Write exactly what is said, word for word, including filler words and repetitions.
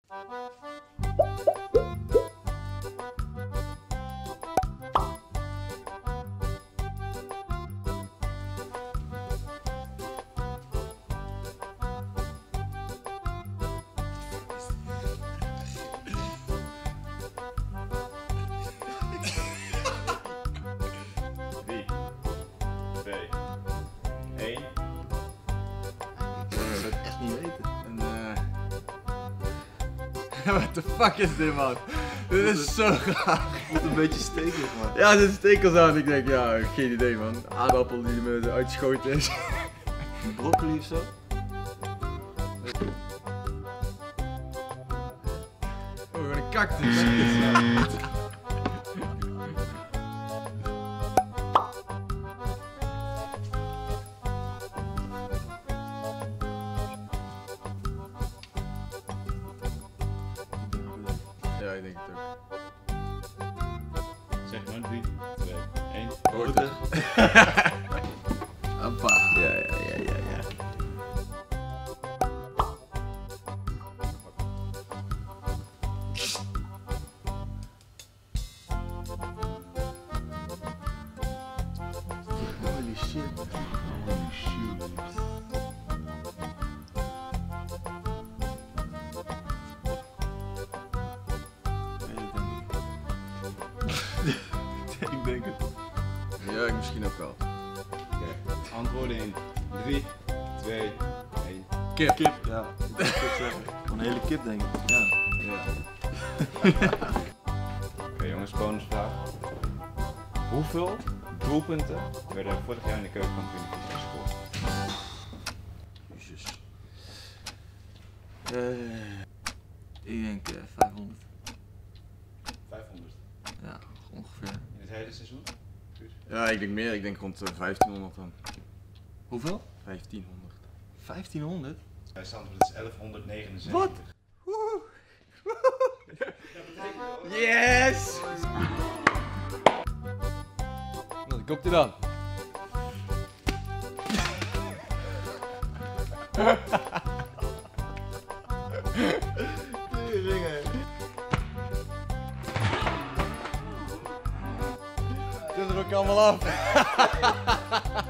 What the fuck is dit, man? Dit is zo graag. Het een beetje stekelig, man. Ja, er zitten stekels aan. Ik denk, ja, geen idee, man. Aardappel die er me uitgeschoten is. Broccoli of zo? Oh, gewoon een cactus. Ja, ik denk het ook. Zeg maar drie, twee, één. Worden. Hoppa. Ja, ja, ja, ja, ja. Holy shit. Holy shit. Ik denk het. Ja, ik misschien ook wel. Okay. Antwoorden in drie, twee, één. Kip. Kip, ja. Ik denk kip zeggen. Een hele kip, denk ik. Ja. Ja. Oké okay, jongens, bonusvraag. Hoeveel doelpunten werden er vorig jaar in de Keuken Kampioen Divisie gescoord? Jezus. Uh, ik denk uh, vijfhonderd. vijfhonderd. Ja, ongeveer. In het hele seizoen? Ja, ik denk meer. Ik denk rond uh, vijftienhonderd dan. Hoeveel? vijftienhonderd. vijftienhonderd? Het antwoord is elfhonderdnegenenzeventig. Wat? Yes! Wat komt hij dan? Het is er ook allemaal af.